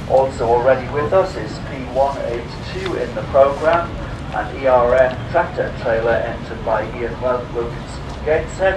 Also already with us is P182 in the programme, and ERM tractor and trailer entered by Ian Wilkinson from Gateshead.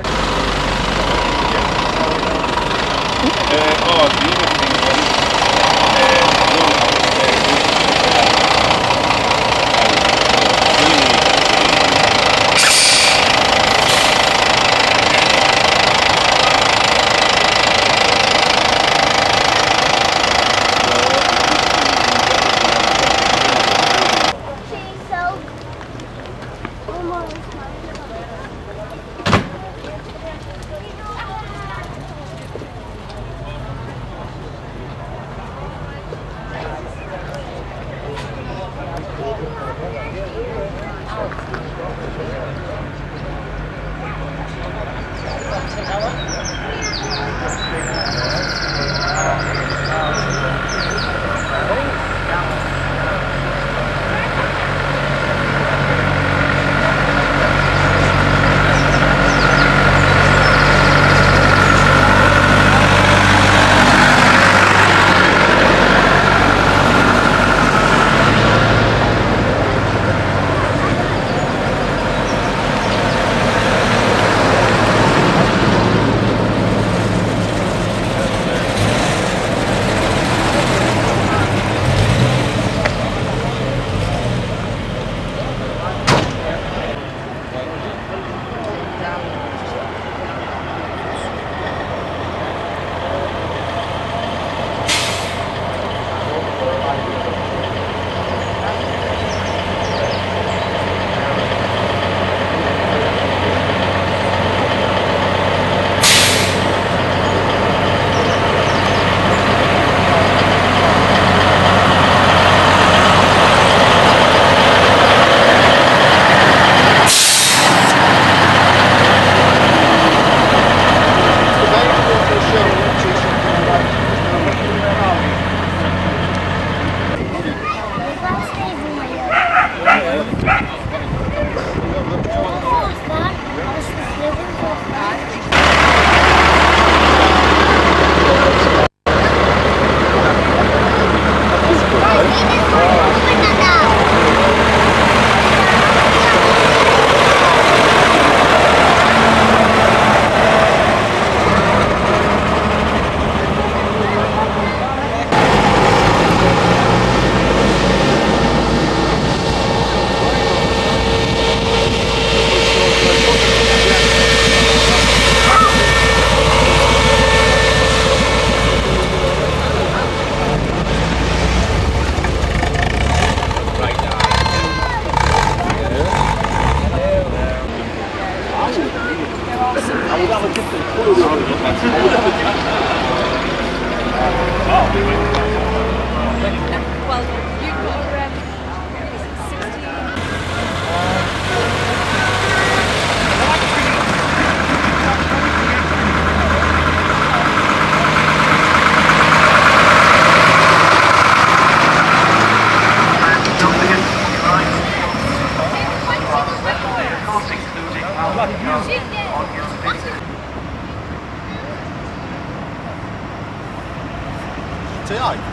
TI.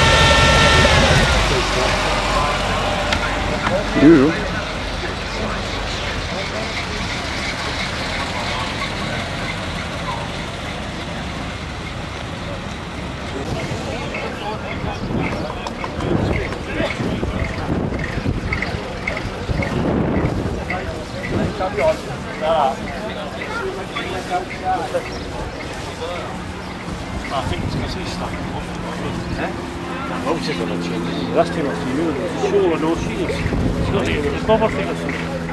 You. I think it's because he's stuck in one. Obviously, going to change. The last time I see you, sure, no, she is. She's not even a cover thing or something.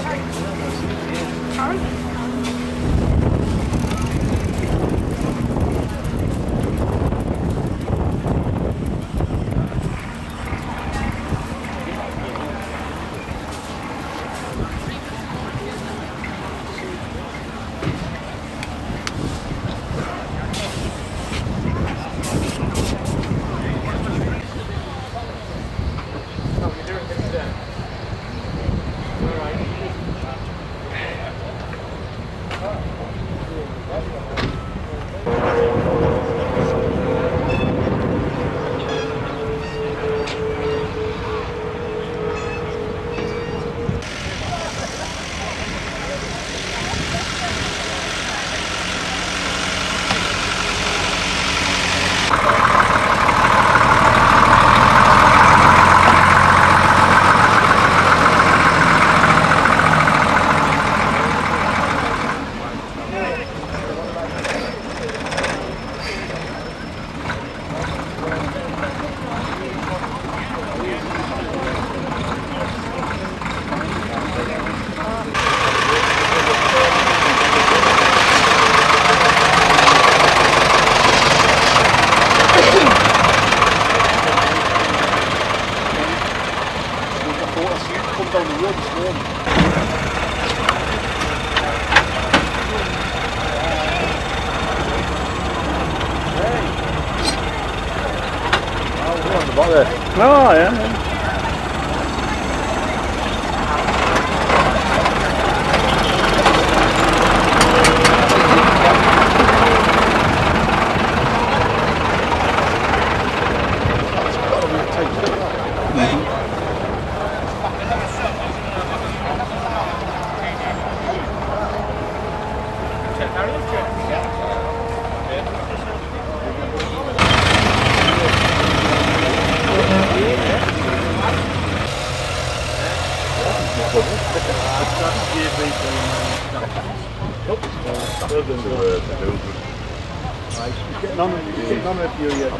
Oh, yeah. None of you yet.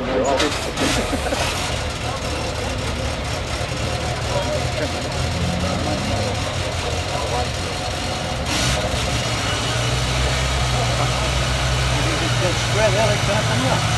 Square there, like that,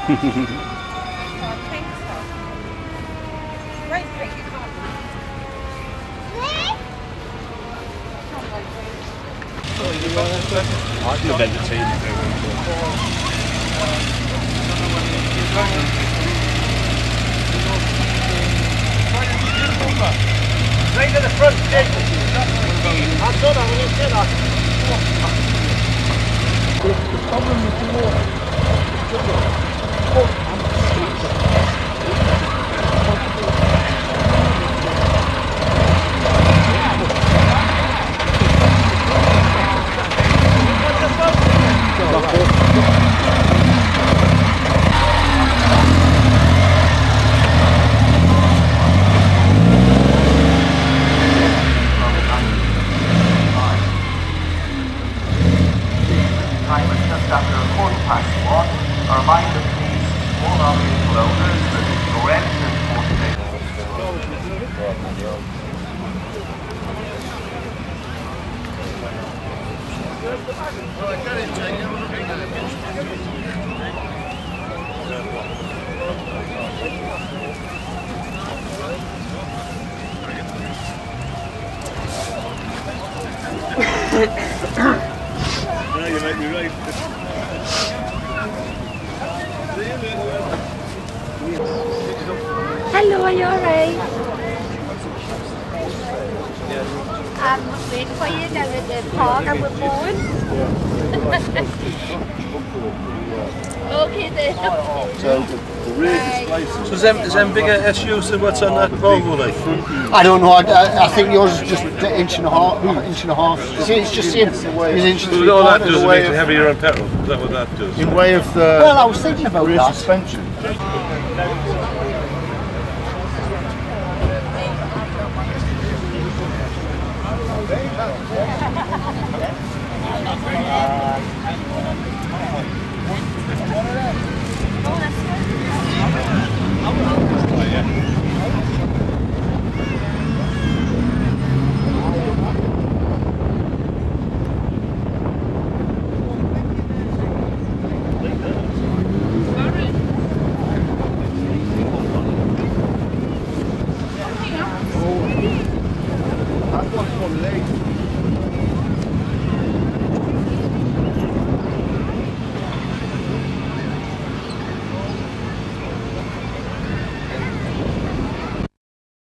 I can bend the team. Right to the front, Jake. I saw that when you said that. The problem with the Time is just after 1:15. A reminder, please, all our vehicle owners that if your engine is No, you make me right. Hello, are you alright? I'm waiting for you down at the park and we're going. Okay then. So the rear displaces. So is them bigger SUs than what's on that Volvo like? I don't know. I think yours is just an inch and a half. See, it's just the inch and So all that does is in make it heavier on petrol. Is that what that does? way of the Well, I was thinking about rear that. suspension. That one's for late.